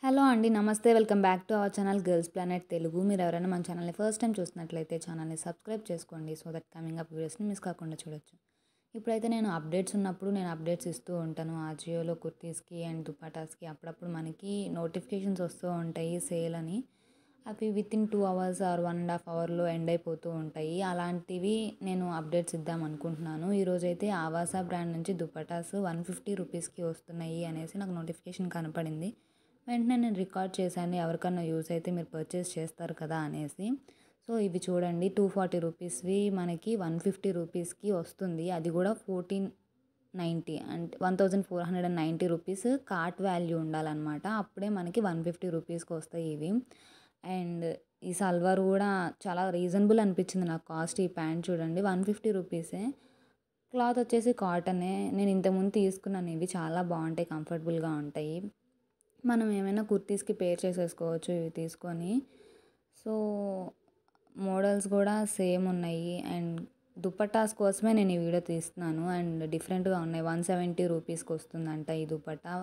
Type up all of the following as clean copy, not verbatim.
Hello అండి. నమస్తే. Welcome back to our channel girls planet Telugu. మీరు ఎవరైనా మన ఛానల్‌ని ఫస్ట్ టైం చూస్తున్నట్లయితే ఛానల్‌ని సబ్స్క్రైబ్ చేసుకోండి. సో దట్ కమింగ్ అప్ వీడియోస్‌ని మిస్ కాకుండా చూడొచ్చు. ఇప్పుడైతే నేను అప్డేట్స్ ఉన్నప్పుడు నేను అప్డేట్స్ ఇస్తూ ఉంటాను. ఆజియోలో కుర్తీస్‌కి అండ్ దుపట్టాస్‌కి అప్పుడప్పుడు మనకి నోటిఫికేషన్స్ వస్తూ ఉంటాయి సేల్ అని. అవి వితిన్ 2 అవర్స్ ఆర్ 1½ అవర్‌లో ఎండ్ అయిపోతూ ఉంటాయి. అలాంటివి నేను అప్డేట్స్ ఇద్దాం అనుకుంటున్నాను. ఈరోజైతే ఆవాసా బ్రాండ్ నుంచి దుపట్టాస్ 150 రూపీస్‌కి వస్తున్నాయి అనేసి నాకు నోటిఫికేషన్ కనపడింది. వెంటనే నేను రికార్డ్ చేశాను. ఎవరికన్నా యూజ్ అయితే మీరు పర్చేస్ చేస్తారు కదా అనేసి. సో ఇవి చూడండి 240 రూపీస్‌వి మనకి 150 రూపీస్‌కి వస్తుంది. అది కూడా 1490 అంటే 1490 రూపీస్ కార్ట్ వాల్యూ ఉండాలన్నమాట. అప్పుడే మనకి 150 రూపీస్‌కి వస్తాయి ఇవి. అండ్ ఈ సల్వార్ కూడా చాలా రీజనబుల్ అనిపించింది నాకు కాస్ట్. ఈ ప్యాంట్ చూడండి 150 రూపీసే. క్లాత్ వచ్చేసి కాటనే. నేను ఇంతకుముందు తీసుకున్నాను. ఇవి చాలా బాగుంటాయి, కంఫర్టబుల్గా ఉంటాయి. మనం ఏమైనా కుర్తీస్‌కి పేర్ చేసేసుకోవచ్చు ఇవి తీసుకొని. సో మోడల్స్ కూడా సేమ్ ఉన్నాయి. అండ్ దుపట్టాస్ కోసమే నేను ఈ వీడియో తీస్తున్నాను. అండ్ డిఫరెంట్‌గా ఉన్నాయి. 170 రూపీస్‌కి వస్తుందంట ఈ దుపట్టా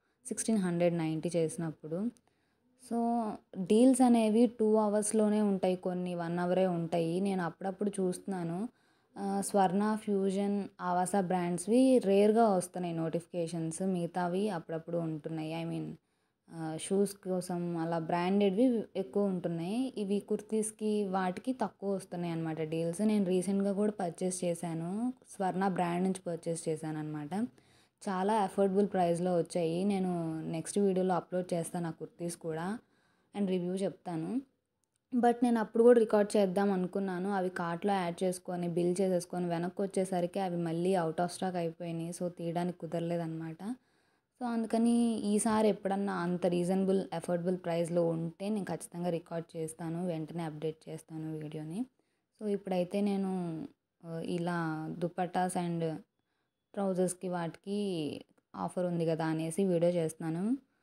1690 చేసినప్పుడు. సో డీల్స్ అనేవి 2 అవర్స్‌లోనే ఉంటాయి. కొన్ని 1 అవరే ఉంటాయి. నేను అప్పుడప్పుడు చూస్తున్నాను. స్వర్ణ, ఫ్యూజన్, ఆవాసా బ్రాండ్స్‌వి రేర్‌గా వస్తున్నాయి నోటిఫికేషన్స్. మిగతావి అప్పుడప్పుడు ఉంటున్నాయి. ఐ మీన్ షూస్ కోసం అలా బ్రాండెడ్‌వి ఎక్కువ ఉంటున్నాయి. ఇవి కుర్తీస్‌కి వాటికి తక్కువ వస్తున్నాయి అన్నమాట డీల్స్. నేను రీసెంట్‌గా కూడా పర్చేస్ చేశాను. స్వర్ణ బ్రాండ్ నుంచి పర్చేస్ చేశానన్నమాట. చాలా అఫోర్డబుల్ ప్రైస్‌లో వచ్చాయి. నేను నెక్స్ట్ వీడియోలో అప్లోడ్ చేస్తాను ఆ కుర్తీస్ కూడా అండ్ రివ్యూ చెప్తాను. బట్ నేను అప్పుడు కూడా రికార్డ్ చేద్దాం అనుకున్నాను. అవి కార్ట్‌లో యాడ్ చేసుకొని బిల్ చేసేసుకొని వెనక్కి వచ్చేసరికి అవి మళ్ళీ ఔట్ ఆఫ్ స్టాక్ అయిపోయినాయి. సో తీయడానికి కుదరలేదన్నమాట. సో అందుకని ఈసారి ఎప్పుడన్నా అంత రీజనబుల్ అఫోర్డబుల్ ప్రైస్‌లో ఉంటే నేను ఖచ్చితంగా రికార్డ్ చేస్తాను. వెంటనే అప్డేట్ చేస్తాను వీడియోని. సో ఇప్పుడైతే నేను ఇలా దుపట్టాస్ అండ్ ట్రౌజర్స్‌కి వాటికి ఆఫర్ ఉంది కదా అనేసి వీడియో చేస్తున్నాను.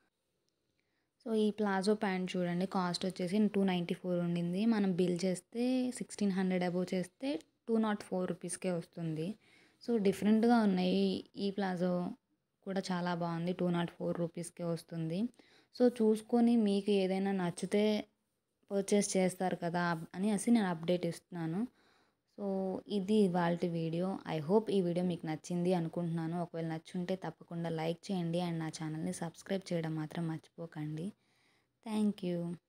సో ఈ ప్లాజో ప్యాంట్ చూడండి కాస్ట్ వచ్చేసి 294 ఉండింది. మనం బిల్ చేస్తే 1600 అబోవ్ చేస్తే 204 రూపీస్‌కే వస్తుంది. సో డిఫరెంట్‌గా ఉన్నాయి. ఈ ప్లాజో కూడా చాలా బాగుంది. 204 రూపీస్‌కే వస్తుంది. సో చూసుకొని మీకు ఏదైనా నచ్చితే పర్చేస్ చేస్తారు కదా అనేసి నేను అప్డేట్ ఇస్తున్నాను. సో ఇది ఇవాల్టి వీడియో. ఐ హోప్ ఈ వీడియో మీకు నచ్చింది అనుకుంటున్నాను. ఒకవేళ నచ్చుంటే తప్పకుండా లైక్ చేయండి అండ్ నా ఛానల్‌ని సబ్స్క్రైబ్ చేయడం మాత్రం మర్చిపోకండి. Thank you.